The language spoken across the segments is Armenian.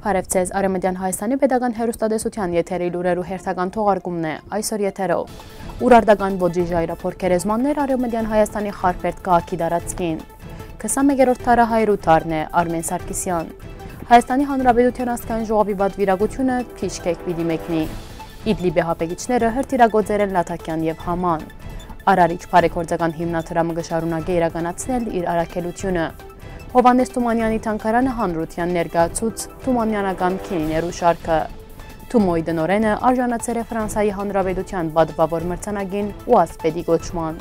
Բարև ձեզ, Արևմտյան Հայաստանի Պետական հեռուստատեսության եթերի լուրերու հերթական թողարկումն է այսօր եթերով։ Ուրարտական ոճի ժայռափորկերեզմաններ Արևմտյան Հայաստանի Խարպերտ քաղաքի տարածքին։ 21-րդ թարահայրու թարն է Արմեն Սարգսյան։ Հայաստանի Հանրապետության ազգային ժողովի պատվիրակությունը Փիշքեկ պիտի մեկնի։ Իդլիբի հապեկիչները հրթիռագործել են Լաթաքյան եւ Haman։ Արարիչ բարեգործական հիմնադրամը կշարունակի իրականացնել իր առաքելությունը։ Հովհաննես Թումանյանի թանգարանը հանրության ներկայացուց թումանյանական քինիներու շարքը։ Թումոյի դնորենը արժանացել է Ֆրանսիայի Հանրապետության պատվավոր մրցանակին ու ասպետի կոչման։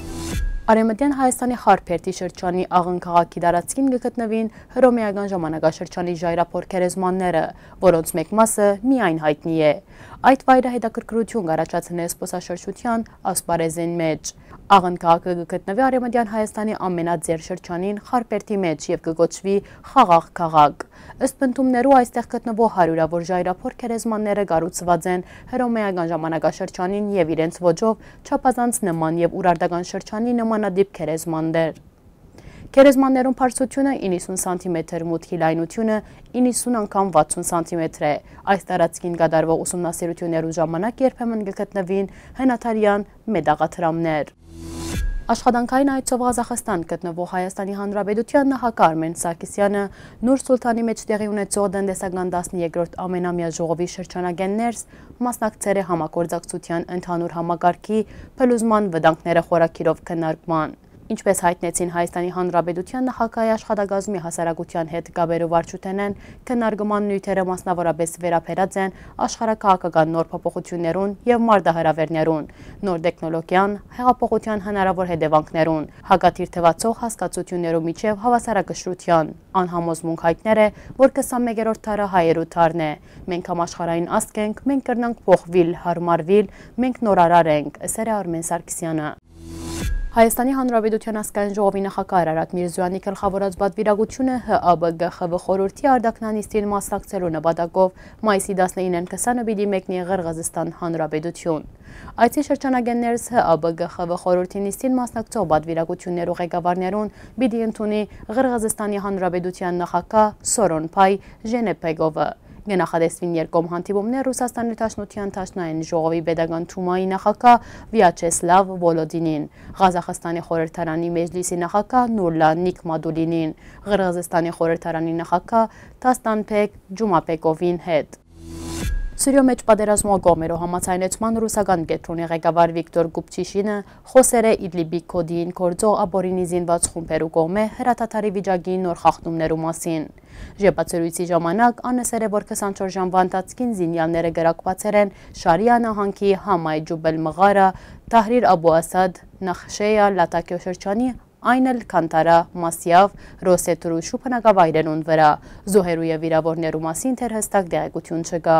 Արևմտյան Հայաստանի Խարպերտի շրջանի Աղն քաղաքի տարածքին կգտնվին հռոմեական ժամանակաշրջանի ժայռափորկերեզմանները, որոնց մեկ մասը միայն հայտնի է։ Այդ վայրը հետաքրքրություն կառաջացնե զբոսաշրջության ասպարեզին մեջ։ Աղն քաղաքը կգտնվի Արևմտյան Հայաստանի ամենաձեռ շրջանին Խարպերտի մեջ եւ կգոչվի Խաղաղ քաղաք։ Ըստ պնդումներու այստեղ գտնվող հարյուրավոր ժայռափորկերեզմանները կառուցված են հռոմեական ժամանակաշրջանին եւ իրենց ոճով չափազանց նման եւ ուրարտական շրջանի նմանադիպ քերեզմաններ։ Քերեզմաններուն բարձրությունը 90 սանտիմետր, մուտքի լայնությունը 90 անգամ 60 սանտիմետր է։ Այս տարածքին կատարվող ուսումնասիրություններու ժամանակ երբեմն կգտնվին հնաթարյան մետաղաթրամներ։ Աշխատանքային այցով Ղազախստան գտնվող Հայաստանի Հանրապետության նախագահ Արմեն Սարգսյանը Նուր Սուլթանի մեջ տեղի ունեցող տնտեսական 13-րդ ամենամյա ժողովի շրջանագեն ներս մասնակցել է համագործակցության ընդհանուր համակարգի փլուզման վտանգները խորակիրով քննարկման։ Ինչպես հայտնեցին Հայաստանի Հանրապետության նախագահի աշխատակազմի հասարակության հետ գաբերու վարչութենեն, քննարկման նյութերը մասնավորապես վերաբերած են աշխարհաքաղաքական նոր փոփոխություններուն եւ մարտահրավերներուն, նոր տեխնոլոգիան, հեղափոխության հնարավոր հետևանքներուն, հակաթիր թվացող հասկացություններու միջև հավասարակշռության։ Անհամոզմունք հայտներ է, որ 21-րդ թարահայերու թարն է։ Մենք համաշխարհային ազգ ենք, մենք կրնանք փոխվիլ, հարմարվիլ, մենք նորարար ենք, ըսել է Արմեն Սարգսյանը։ Հայաստանի Հանրապետության ազգային ժողովի նախագահ Արարատ Միրզոյանի գլխավորած պատվիրակությունը ՀԱԲԳԽՎ խորհրդի արտաքնանիստին մասնակցելու նպատակով մայիսի 19-ին 20-ը պիտի մեկնի Ղրղըզստան Հանրապետություն։ Այցի շրջանագեններս ՀԱԲԳԽՎ խորհրդի նիստին մասնակցող պատվիրակություններու ղեկավարներուն պիտի ընդունի Ղրղըզստանի Հանրապետության նախագահ Սորոնփայ Ժենեպեգովը։ Կնախադեсվին երկկողմ հանդիպումներ Ռուսաստանի Դաշնության Դաշնային ժողովի Պետական Դումայի նախագահ Վյաչեսլավ Վոլոդինին, Ղազախստանի խորհրդարանի մեջլիսի նախագահ Նուրլան Նիկմադուլինին, Ղրղըզստանի խորհրդարանի նախագահ Դաստանփեկ Ջումապեկովին հետ։ Սիրիո մեջ պատերազմող կողմերու համաձայնեցման ռուսական կենտրոնի ղեկավար Վիկտոր Գուբչիշինը խոսել է Իդլիբի քոդին գործող ապօրինի զինված խումբերու կողմէ հրաթաթարի վիճակի նոր խախտումներու մասին։ Ժեպացույցի ժամանակ անեսել է, որ 24 ժամվա ընթացքին զինյալները գրակված են Շարիա նահանգի Համայ Ջուբել Մղարա, Թահրիր Աբու Ասադ, Նախշեյա Լատակյո շրջանի այն էլ Քանտարա, Մասյավ, Ռոսետրու շուփնակավայրերուն վրա։ Զոհերու եւ վիրավորներու մասին թեր հստակ տեղեկություն չկա։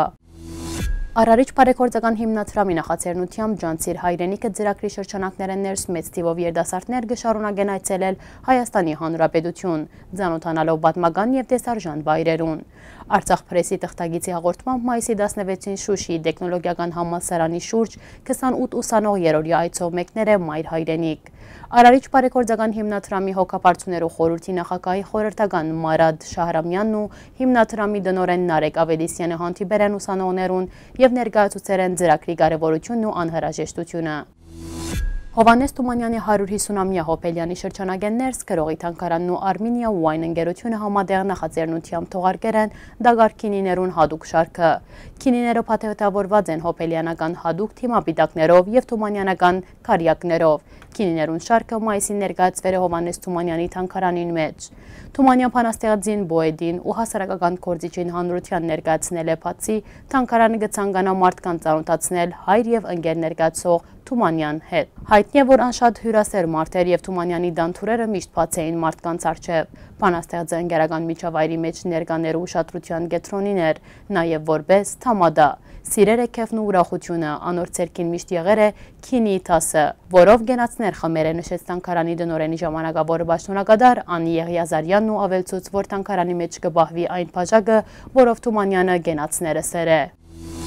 Արարիչ բարեգործական հիմնադրամի նախաձեռնությամբ Ջանցիր հայրենիքը ծրագրի շրջանակներեն ներս մեծ թիվով երիտասարդներ կշարունակեն այցելել Հայաստանի Հանրապետություն, ծանոթանալով պատմական եւ տեսարժան վայրերուն։ Արցախ պրեսի թղթագիտի հաղորդմամբ մայիսի 16-ին Շուշիի տեխնոլոգիական համալսարանի շուրջ 28 ուսանող երրորդյա այցով մեկներ է մայր հայրենիք։ Արարիչ բարեգործական հիմնադրամի հոգապարծուներու խորհրդի նախագահի խորհրդական Մարադ Շահրամյանն ու հիմնադրամի դնորեն Նարեկ Ավետիսյանը հանդիպել են ուսանողներուն եւ ներկայացուցել են ծրագրի կարեւորությունն ու անհրաժեշտությունը։ Հովհաննես Թումանյանի 150-ամյա Հոպելյանի շրջանագեն ներս գրողի թանգարանն ու Արմինիա Wine ընկերությունը համատեղ նախաձեռնությամբ թողարկել են դագար քինիներուն հատուկ շարքը։ Քինիները փաթեթավորված են հոպելյանական հատուկ թիմապիտակներով եւ թումանյանական քարյակներով։ Քինիներուն շարքը մայիսին ներկայացվել է Հովհաննես Թումանյանի թանգարանին մեջ։ Թումանյան փանաստեղծին Բոեդին ու հասարակական գործիչին հանրության ներկայացնել է բացի թանգարանը կցանկանա մարդկանց ծանոթացնել հայր եւ ընկեր ներկայացող Թումանյան հետ։ Հայտնի է, որ անշատ հյուրասեր մարդեր եւ Թումանյանի դանթուրերը միշտ բաց էին մարդկանց առջև։ Փանաստեղծը ընկերական միջավայրի մեջ ներկաներու ուշադրության կենտրոնին էր, նաեւ որպես թամադա։ Սիրեր է քեֆն ու ուրախությունը, անոր ցերքին միշտ եղեր է քինի թասը, որով գենացներ խմեր է նշեց թանգարանի դնորենի ժամանակավոր պաշտոնակատար Անի Եղիազարյանն ու ավելցուց, որ թանգարանի մեջ կբահվի այն բաժակը, որով Թումանյանը գենացները սեր է։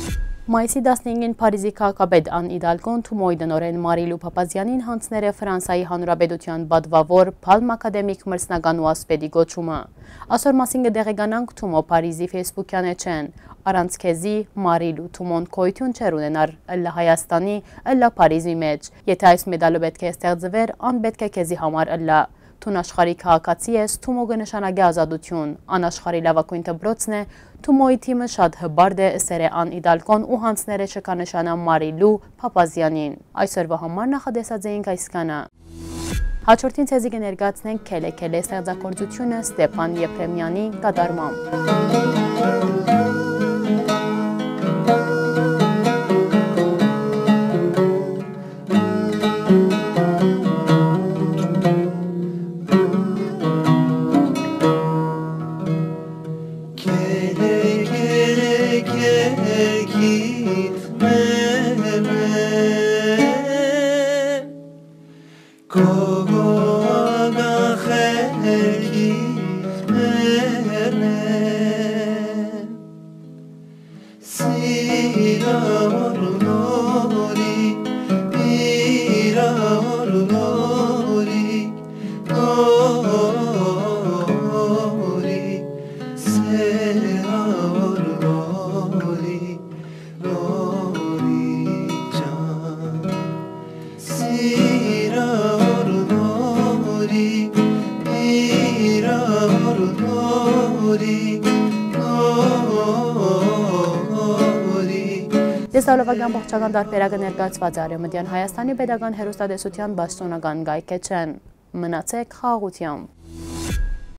Մայիսի 15-ին Փարիզի քաղաքապետ Ան Իդալգոն Թումոյի տնօրեն Մարիլու Փափազյանին հանձնել է Ֆրանսիայի Հանրապետության բադվավոր Palm ակադեմիկ մրցնական ու ասպետի գոչումը։ Այսօր մասին կդեղեկանանք Թումո Փարիզի ֆեյսբուքյան էջեն։ Առանց քեզի Մարիլու Թումոն գոյություն չէր ունենար ըլլա Հայաստանի, ըլլա Փարիզի մեջ։ Եթե այս մեդալը պետք է ստեղծվեր, ան պետք է քեզի համար ըլլա։ Թուն աշխարհի քաղաքացի ես, Թումո կնշանակի ազատություն, անաշխարհի լավագույն դպրոցն է, Թումոյի թիմը շատ հբարդ է, ըսեր է Ան Իդալգոն ու հանձնել է շքանշանը Մարիլու Փափազյանին։ Այսօրվա համար նախադեսած էինք այսքանը։ Հաջորդին ցեզի կներկայացնենք Քելե Քելե ստեղծագործությունը Ստեփան Եփրեմյանի կատարմամբ։ Տեսալովական բողջական տարբերակը ներկայացված է Արևմտյան Հայաստանի Պետական Հեռուստատեսության բաժնական գայքեջեն։ Մնացեք խաղաղությամբ։